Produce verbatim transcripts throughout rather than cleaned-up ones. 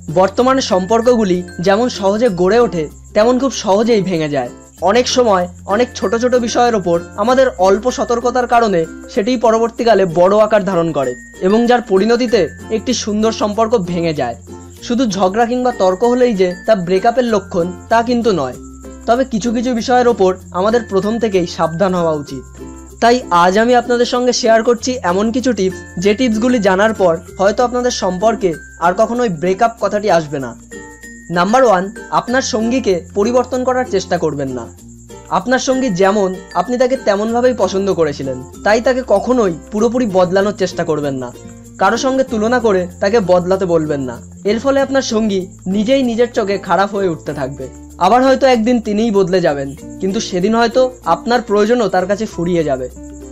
বর্তমানে সম্পর্কগুলি যেমন সহজে গড়ে ওঠে তেমন খুব সহজেই ভেঙে যায়। অনেক সময় অনেক ছোট ছোট বিষয়ের ওপর আমাদের অল্প সতর্কতার কারণে সেটি পরবর্তীকালে বড় আকার ধারণ করে এবং যার পরিণতিতে একটি সুন্দর সম্পর্ক ভেঙে যায়। শুধু ঝগড়া কিংবা তর্ক হলেই যে তা ব্রেকআপের লক্ষণ তা কিন্তু নয়, তবে কিছু কিছু বিষয়ের ওপর আমাদের প্রথম থেকেই সাবধান হওয়া উচিত। তাই আজ আমি আপনাদের সঙ্গে শেয়ার করছি এমন কিছু টিপস, যে টিপসগুলি জানার পর হয়তো আপনাদের সম্পর্কে আর কখনোই ব্রেকআপ কথাটি আসবে না। নাম্বার ওয়ান, আপনার সঙ্গীকে পরিবর্তন করার চেষ্টা করবেন না। আপনার সঙ্গী যেমন, আপনি তাকে তেমনভাবেই পছন্দ করেছিলেন, তাই তাকে কখনোই পুরোপুরি বদলানোর চেষ্টা করবেন না। কারো সঙ্গে তুলনা করে তাকে বদলাতে বলবেন না। এর ফলে আপনার সঙ্গী নিজেই নিজের চোখে খারাপ হয়ে উঠতে থাকবে। আবার হয়তো একদিন তিনিই বদলে যাবেন, কিন্তু সেদিন হয়তো আপনার প্রয়োজনও তার কাছে ফুরিয়ে যাবে।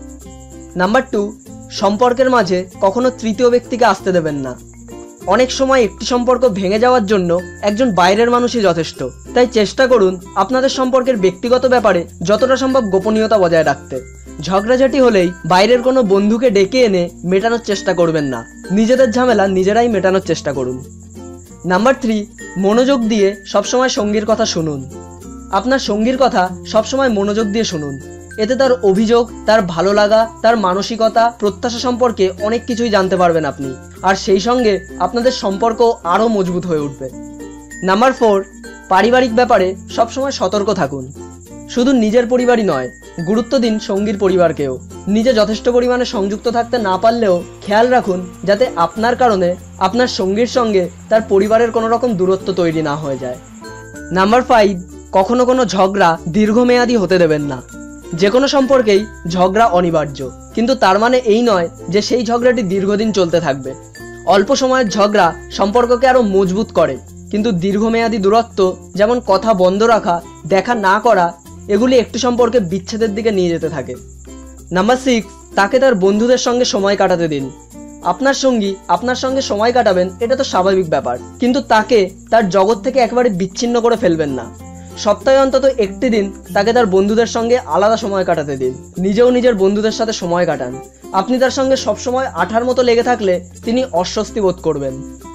নাম্বার টু, সম্পর্কের মাঝে কখনো তৃতীয় ব্যক্তিকে আসতে দেবেন না। অনেক সময় একটি সম্পর্ক ভেঙে যাওয়ার জন্য একজন বাইরের মানুষই যথেষ্ট। তাই চেষ্টা করুন আপনাদের সম্পর্কের ব্যক্তিগত ব্যাপারে যতটা সম্ভব গোপনীয়তা বজায় রাখতে। ঝগড়াঝাটি হলেই বাইরের কোনো বন্ধুকে ডেকে এনে মেটানোর চেষ্টা করবেন না। নিজেদের ঝামেলা নিজেরাই মেটানোর চেষ্টা করুন। নাম্বার থ্রি, মনোযোগ দিয়ে সবসময় সঙ্গীর কথা শুনুন। আপনার সঙ্গীর কথা সবসময় মনোযোগ দিয়ে শুনুন। এতে তার অভিযোগ, তার ভালো লাগা, তার মানসিকতা, প্রত্যাশা সম্পর্কে অনেক কিছুই জানতে পারবেন আপনি, আর সেই সঙ্গে আপনাদের সম্পর্ক আরও মজবুত হয়ে উঠবে। নাম্বার ফোর, পারিবারিক ব্যাপারে সবসময় সতর্ক থাকুন। শুধু নিজের পরিবারই নয়, গুরুত্ব দিন সঙ্গীর পরিবারকেও। নিজে যথেষ্ট পরিমাণে সংযুক্ত থাকতে না পারলেও খেয়াল রাখুন যাতে আপনার কারণে আপনার সঙ্গীর সঙ্গে তার পরিবারের কোনো রকম দূরত্ব তৈরি না হয়ে যায়। নাম্বার ফাইভ, কখনো কোনো ঝগড়া দীর্ঘমেয়াদী হতে দেবেন না। যে কোনো সম্পর্কেই ঝগড়া অনিবার্য, কিন্তু তার মানে এই নয় যে সেই ঝগড়াটি দীর্ঘদিন চলতে থাকবে। অল্প সময়ের ঝগড়া সম্পর্ককে আরও মজবুত করে, কিন্তু দীর্ঘমেয়াদী দূরত্ব, যেমন কথা বন্ধ রাখা, দেখা না করা, এগুলি একটি সম্পর্কে বিচ্ছেদের দিকে নিয়ে যেতে থাকে। নাম্বার সিক্স, তাকে তার বন্ধুদের সঙ্গে সময় কাটাতে দিন। আপনার সঙ্গী আপনার সঙ্গে সময় কাটাবেন, এটা তো স্বাভাবিক ব্যাপার, কিন্তু তাকে তার জগৎ থেকে একেবারে বিচ্ছিন্ন করে ফেলবেন না। সপ্তাহে অন্তত একটি দিন তাকে তার বন্ধুদের সঙ্গে আলাদা সময় কাটাতে দিন। নিজেও নিজের বন্ধুদের সাথে সময় কাটান। আপনি তার সঙ্গে সবসময় আঠার মতো লেগে থাকলে তিনি অস্বস্তি বোধ করবেন।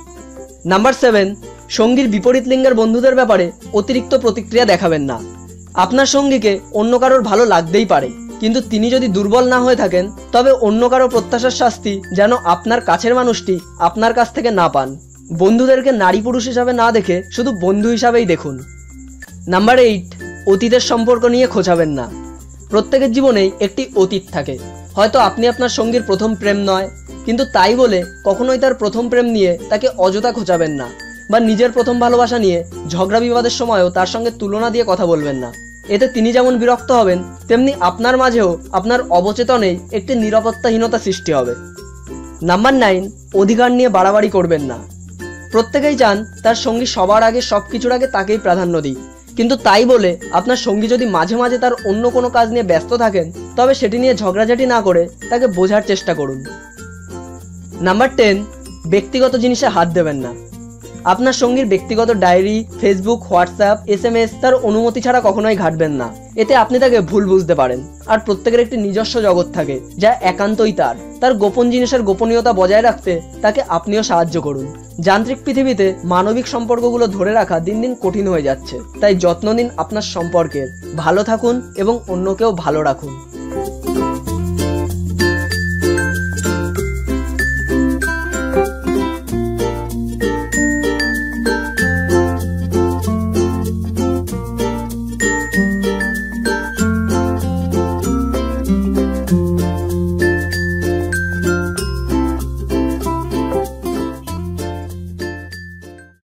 নাম্বার সেভেন, সঙ্গীর বিপরীত লিঙ্গের বন্ধুদের ব্যাপারে অতিরিক্ত প্রতিক্রিয়া দেখাবেন না। আপনার সঙ্গীকে অন্য কারোর ভালো লাগতেই পারে, কিন্তু তিনি যদি দুর্বল না হয়ে থাকেন, তবে অন্য কারো প্রত্যাশার শাস্তি যেন আপনার কাছের মানুষটি আপনার কাছ থেকে না পান। বন্ধুদেরকে নারী পুরুষ হিসাবে না দেখে শুধু বন্ধু হিসাবেই দেখুন। নাম্বার এইট, অতীতের সম্পর্ক নিয়ে খোঁচাবেন না। প্রত্যেকের জীবনেই একটি অতীত থাকে। হয়তো আপনি আপনার সঙ্গীর প্রথম প্রেম নয়, কিন্তু তাই বলে কখনোই তার প্রথম প্রেম নিয়ে তাকে অযথা খোঁচাবেন না, বা নিজের প্রথম ভালোবাসা নিয়ে ঝগড়া বিবাদের সময়ও তার সঙ্গে তুলনা দিয়ে কথা বলবেন না। এতে তিনি যেমন বিরক্ত হবেন, তেমনি আপনার মাঝেও আপনার অবচেতনেই একটি নিরাপত্তাহীনতা সৃষ্টি হবে। নাম্বার নাইন, অধিকার নিয়ে বাড়াবাড়ি করবেন না। প্রত্যেকেই চান তার সঙ্গী সবার আগে, সব কিছুর আগে তাকেই প্রাধান্য দিই, কিন্তু তাই বলে আপনার সঙ্গী যদি মাঝে মাঝে তার অন্য কোনো কাজ নিয়ে ব্যস্ত থাকেন, তবে সেটি নিয়ে ঝগড়াঝাটি না করে তাকে বোঝার চেষ্টা করুন। নাম্বার টেন, ব্যক্তিগত জিনিসে হাত দেবেন না। আপনার সঙ্গীর ব্যক্তিগত diary, Facebook, WhatsApp, S M S তার অনুমতি ছাড়া কখনোই ঘাঁটবেন না। এতে আপনি তাকে ভুল বুঝতে পারেন। আর প্রত্যেকের একটি নিজস্ব জগৎ থাকে, যা একান্তই তার। তার গোপন জিনিসের গোপনীয়তা বজায় রাখতে তাকে আপনিও সাহায্য করুন। যান্ত্রিক পৃথিবীতে মানবিক সম্পর্কগুলো ধরে রাখা দিন দিন কঠিন হয়ে যাচ্ছে। তাই যত্ন নিন আপনার সম্পর্কের। ভালো থাকুন এবং অন্যকেও ভালো রাখুন।